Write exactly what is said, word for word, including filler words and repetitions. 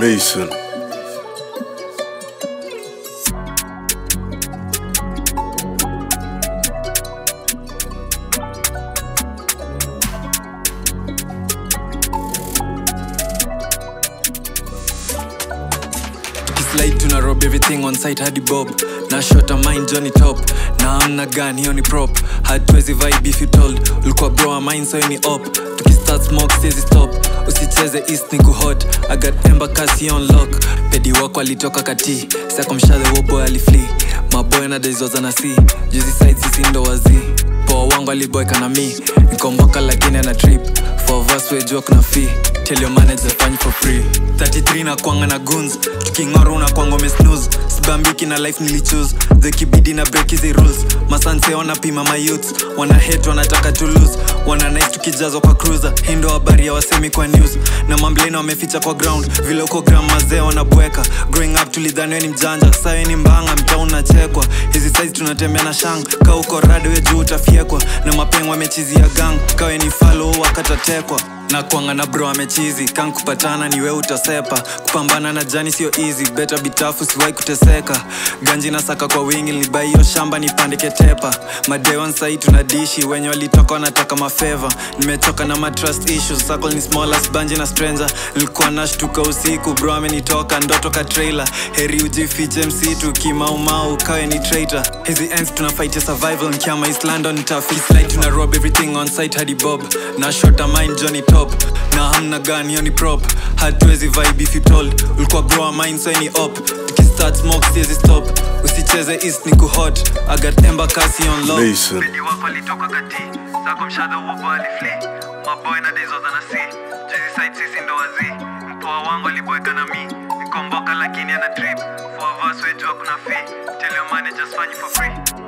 Mason. Slide tuna rob everything on site hadi bob. Na shot a mind Johnny top. Na amna gun hiyo ni prop. Hatuwezi vibe if you told. Ulikuwa bro a mind so ni op. Tukistart smoke says stop. Usicheze east ni kuhot. I got ember kasi on lock. Pedi wako alitoka kati. Sako mshale wobo aliflee. Maboy na dezoza na si. Juzi side sisi ndo wazi. Poa wangu aliboyka na mi. Nikomboka lakini ana trip. For us we joke na fee. Tell your manager fine for free. thirty-three na kwanga na goons. Tukingoro na kwango me snooze. Sibambiki na life nilichoose. The kibidi na break hizi rules. Masanse wana pima my youths. Wana hate wanataka to lose. Wana nice tukijazo kwa cruiser. Hindo habari ya wasemi kwa news. Na mamblena wameficha kwa ground. Vile uko gram mazee wanabweka. Growing up tulidhani we ni mjanja. Sawe ni mbanga mtaa unachekwa. Hizi size tunatembea na shang. Ka uko rado we juu utafiekwa. Na mapengo wamechizia gang. Kawe ni follow wakatatekwa. Na kuanga na bro amechizi. Kan kupatana ni we utasepa. Kupambana na jani sio easy. Better be tough usiwai kuteseka. Ganji na saka kwa wingi. Nilibai hiyo shamba nipande ketepa. Madewan sahi tunadishi. Wenye walitoka wanataka mafeva. Nimechoka na ma trust issues. Circle ni small as banji na stranger. Nilikuwa nashtuka usiku. Bro amenitoka ndoto ka trailer. Heri ujifiche msitu kimau mau kawe ni traitor. Hizi ends tunafight ya survival. Nkiama East London tough. East Light tuna rob everything on site hadi bob. Na shot a mind Johnny top. Na hamna gun hiyo ni prop. Hatuwezi vibe if you told. Ulikuwa bro a mind so ni op. Tukistart smoke siezi stop. Usicheze east ni kuhot. I got ember kasi on lock. Mason. Pedi wako alitoka kati. Sako mshado wobo aliflee. Maboy na dezoza na si. Juzi side sisi ndo wazi. Mpoa wangu aliboyka na mi. Nikomboka lakini ana trip. For us we joke na fee. Tell your managers fine for free.